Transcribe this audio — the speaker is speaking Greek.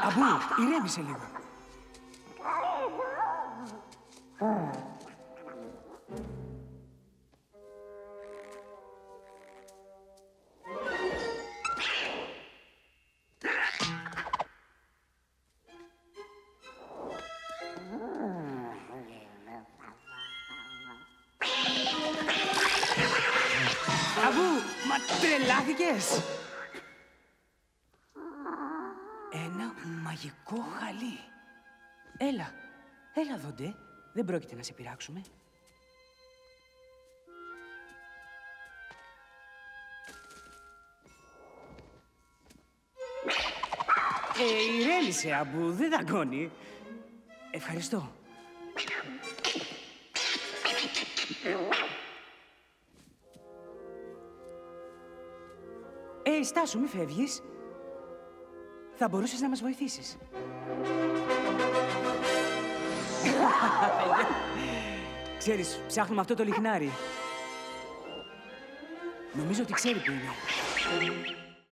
Αμπού, ηρέμησε λίγο. Αμπού, μα τρελάθηκες! Ένα μαγικό χαλί. Έλα δόντε. Δεν πρόκειται να σε πειράξουμε. Ηρέμησε, Αμπού, δεν δαγκώνει. Ευχαριστώ. Στάσου, μη φεύγεις. Θα μπορούσες να μας βοηθήσεις. Ξέρεις, ψάχνουμε αυτό το λιχνάρι. Νομίζω ότι ξέρει που είναι.